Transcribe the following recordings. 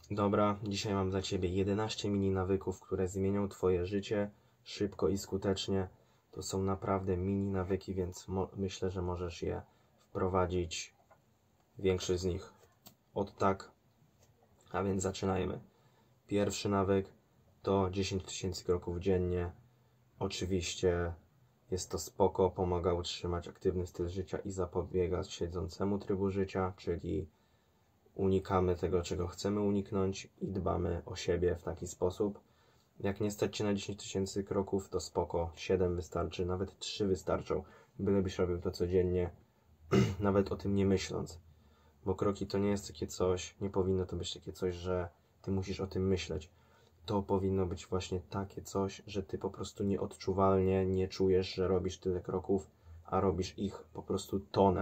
Dobra, dzisiaj mam dla Ciebie 11 mini nawyków, które zmienią Twoje życie szybko i skutecznie. To są naprawdę mini nawyki, więc myślę, że możesz je wprowadzić, większość z nich od tak. A więc zaczynajmy. Pierwszy nawyk to 10 000 kroków dziennie. Oczywiście jest to spoko, pomaga utrzymać aktywny styl życia i zapobiega siedzącemu trybu życia, czyli unikamy tego, czego chcemy uniknąć i dbamy o siebie w taki sposób. Jak nie stać Cię na 10 000 kroków, to spoko, 7 wystarczy, nawet 3 wystarczą, bylebyś robił to codziennie, nawet o tym nie myśląc. Bo kroki to nie jest takie coś, nie powinno to być takie coś, że Ty musisz o tym myśleć. To powinno być właśnie takie coś, że Ty po prostu nieodczuwalnie nie czujesz, że robisz tyle kroków, a robisz ich po prostu tonę.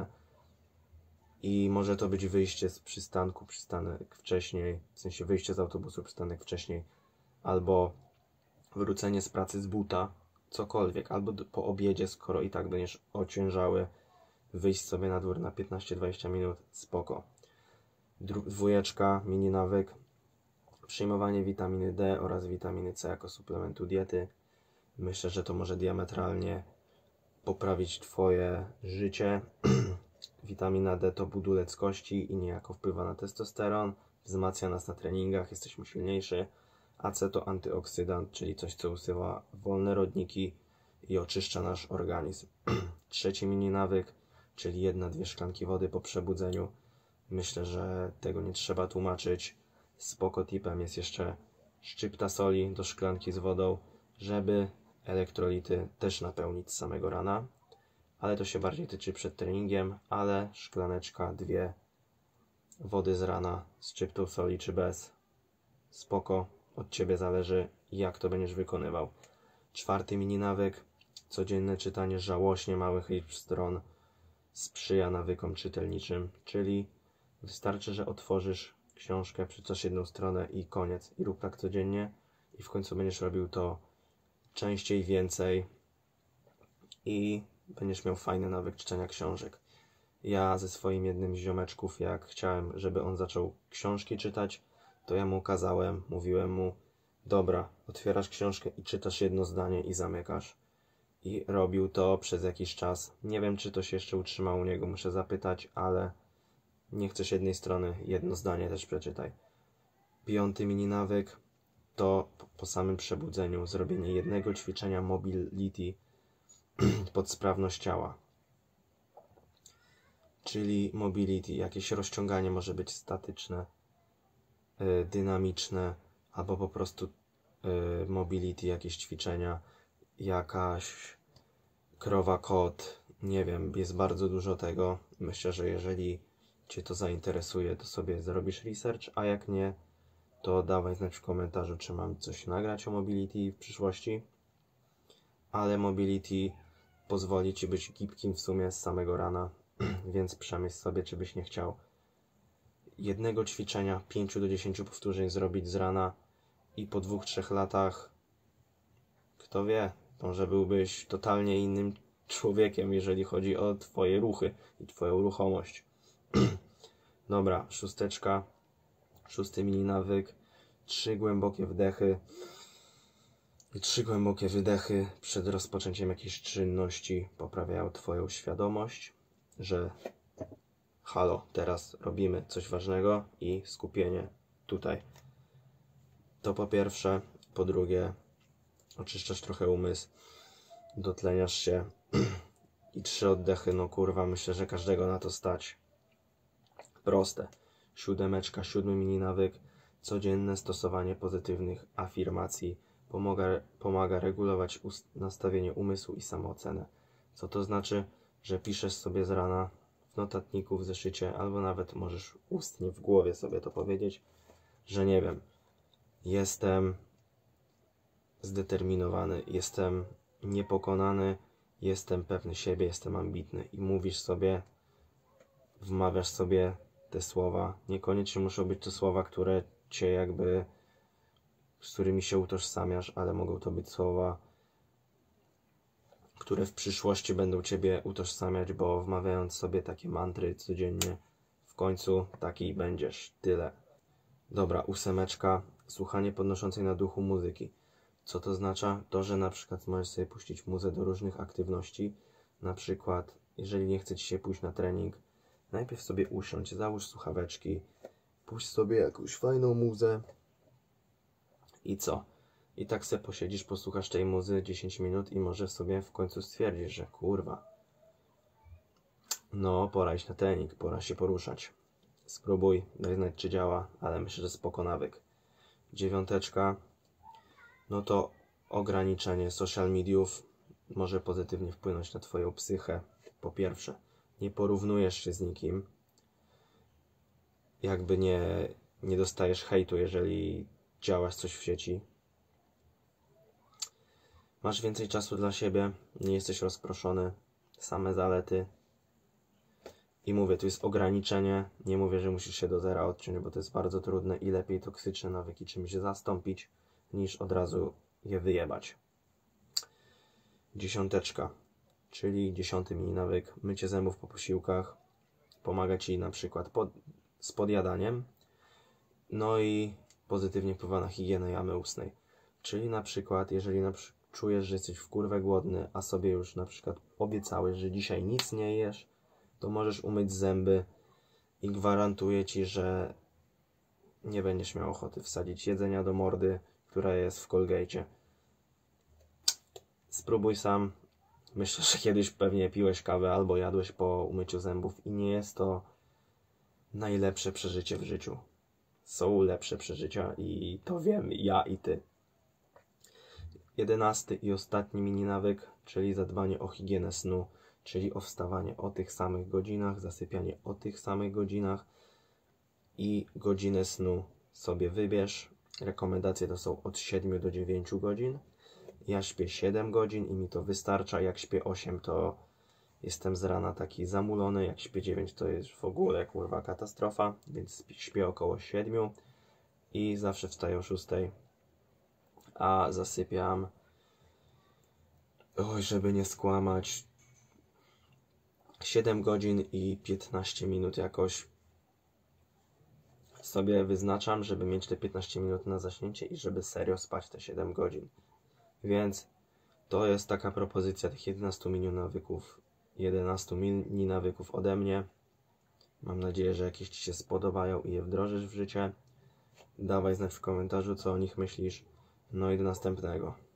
I może to być wyjście z przystanku, przystanek wcześniej, w sensie wyjście z autobusu, przystanek wcześniej, albo wrócenie z pracy z buta, cokolwiek, albo po obiedzie, skoro i tak będziesz ociężały, wyjść sobie na dwór na 15-20 minut, spoko. Dwójeczka, mini nawyk, przyjmowanie witaminy D oraz witaminy C jako suplementu diety. Myślę, że to może diametralnie poprawić Twoje życie. Witamina D to budulec kości i niejako wpływa na testosteron, wzmacnia nas na treningach, jesteśmy silniejsi, a C to antyoksydant, czyli coś, co usuwa wolne rodniki i oczyszcza nasz organizm. Trzeci mini nawyk, czyli 1-2 szklanki wody po przebudzeniu. Myślę, że tego nie trzeba tłumaczyć. Spoko tipem jest jeszcze szczypta soli do szklanki z wodą, żeby elektrolity też napełnić z samego rana. Ale to się bardziej tyczy przed treningiem, ale szklaneczka, 2 wody z rana z szczyptą soli czy bez, spoko, od Ciebie zależy, jak to będziesz wykonywał. Czwarty mini nawyk, codzienne czytanie żałośnie małych liczb stron sprzyja nawykom czytelniczym, czyli wystarczy, że otworzysz książkę, przeczytasz jedną stronę i koniec. I rób tak codziennie i w końcu będziesz robił to częściej, więcej i będziesz miał fajny nawyk czytania książek. Ja ze swoim jednym z ziomeczków, jak chciałem, żeby on zaczął książki czytać, to ja mu kazałem, mówiłem mu, dobra, otwierasz książkę i czytasz jedno zdanie i zamykasz. I robił to przez jakiś czas. Nie wiem, czy to się jeszcze utrzymało u niego, muszę zapytać, ale nie chcesz jednej strony, jedno zdanie też przeczytaj. Piąty mini nawyk to po samym przebudzeniu zrobienie jednego ćwiczenia mobility pod sprawność ciała. Czyli mobility, jakieś rozciąganie może być statyczne, dynamiczne, albo po prostu mobility, jakieś ćwiczenia, jakaś krowa kot, nie wiem, jest bardzo dużo tego. Myślę, że jeżeli Cię to zainteresuje, to sobie zrobisz research, a jak nie, to dawaj znać w komentarzu, czy mam coś nagrać o mobility w przyszłości. Ale mobility pozwoli Ci być gibkim w sumie z samego rana, więc przemyśl sobie, czy byś nie chciał jednego ćwiczenia, 5 do 10 powtórzeń zrobić z rana i po 2-3 latach, kto wie, może byłbyś totalnie innym człowiekiem, jeżeli chodzi o Twoje ruchy i Twoją ruchomość. Dobra, szósteczka, szósty mini nawyk, 3 głębokie wdechy i 3 głębokie wydechy przed rozpoczęciem jakiejś czynności poprawiają Twoją świadomość, że halo, teraz robimy coś ważnego i skupienie tutaj. To po pierwsze. Po drugie, oczyszczasz trochę umysł, dotleniasz się i 3 oddechy, no kurwa, myślę, że każdego na to stać. Proste. Siódemeczka, 7 mini nawyk, codzienne stosowanie pozytywnych afirmacji pomaga regulować nastawienie umysłu i samoocenę. Co to znaczy? Że piszesz sobie z rana w notatniku, w zeszycie, albo nawet możesz ustnie w głowie sobie to powiedzieć, że nie wiem, jestem zdeterminowany, jestem niepokonany, jestem pewny siebie, jestem ambitny i mówisz sobie, wmawiasz sobie te słowa. Niekoniecznie muszą być to słowa, które Cię jakby, z którymi się utożsamiasz, ale mogą to być słowa, które w przyszłości będą Ciebie utożsamiać, bo wmawiając sobie takie mantry codziennie, w końcu taki będziesz. Tyle. Dobra, 8. Słuchanie podnoszącej na duchu muzyki. Co to oznacza? To, że na przykład możesz sobie puścić muzę do różnych aktywności. Na przykład, jeżeli nie chce Ci się pójść na trening, najpierw sobie usiądź, załóż słuchaweczki, puść sobie jakąś fajną muzę i co? I tak sobie posiedzisz, posłuchasz tej muzy 10 minut i może sobie w końcu stwierdzisz, że kurwa, no pora iść na trening, pora się poruszać. Spróbuj, daj znać czy działa, ale myślę, że spoko nawyk. 9. No to ograniczenie social mediów może pozytywnie wpłynąć na Twoją psychę. Po pierwsze, nie porównujesz się z nikim. Jakby nie dostajesz hejtu, jeżeli działasz coś w sieci. Masz więcej czasu dla siebie, nie jesteś rozproszony. Same zalety. I mówię, tu jest ograniczenie. Nie mówię, że musisz się do zera odciąć, bo to jest bardzo trudne i lepiej toksyczne nawyki czymś zastąpić, niż od razu je wyjebać. 10. Czyli 10. mini nawyk. Mycie zębów po posiłkach. Pomaga Ci na przykład z podjadaniem. No i pozytywnie wpływa na higienę jamy ustnej. Czyli na przykład, jeżeli czujesz, że jesteś w kurwę głodny, a sobie już na przykład obiecałeś, że dzisiaj nic nie jesz, to możesz umyć zęby i gwarantuję Ci, że nie będziesz miał ochoty wsadzić jedzenia do mordy, która jest w Colgate'cie. Spróbuj sam. Myślę, że kiedyś pewnie piłeś kawę albo jadłeś po umyciu zębów i nie jest to najlepsze przeżycie w życiu. Są lepsze przeżycia i to wiem ja i Ty. 11. i ostatni mini nawyk, czyli zadbanie o higienę snu, czyli o wstawanie o tych samych godzinach, zasypianie o tych samych godzinach i godzinę snu sobie wybierz. Rekomendacje to są od 7 do 9 godzin. Ja śpię 7 godzin i mi to wystarcza. Jak śpię 8, to jestem z rana taki zamulony. Jak śpię 9, to jest w ogóle kurwa katastrofa. Więc śpię około 7 i zawsze wstaję o 6. A zasypiam, oj, żeby nie skłamać, 7 godzin i 15 minut jakoś sobie wyznaczam, żeby mieć te 15 minut na zaśnięcie i żeby serio spać te 7 godzin. Więc to jest taka propozycja tych 11 mini nawyków ode mnie. Mam nadzieję, że jakieś Ci się spodobają i je wdrożysz w życie. Dawaj znać w komentarzu, co o nich myślisz. No i do następnego.